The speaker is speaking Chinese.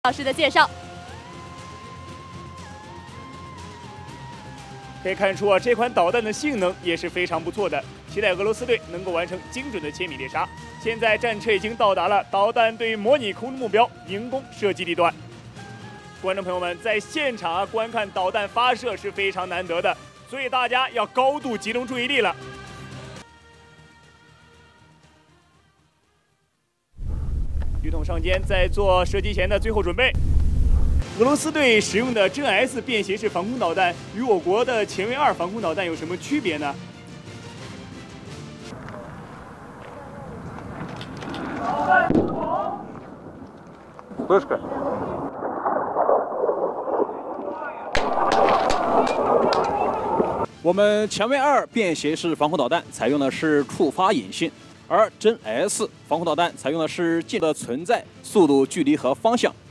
老师的介绍。 可以看出啊，这款导弹的性能也是非常不错的，期待俄罗斯队能够完成精准的千米猎杀。现在战车已经到达了导弹对模拟空中目标迎攻射击地段。观众朋友们，在现场观看导弹发射是非常难得的，所以大家要高度集中注意力了。鱼筒上肩，在做射击前的最后准备。俄罗斯队使用的真 S 便携式防空导弹与我国的前卫2防空导弹有什么区别呢？ 我们前卫2便携式防空导弹采用的是触发引信，而真 S 防空导弹采用的是近的存在、速度、距离和方向。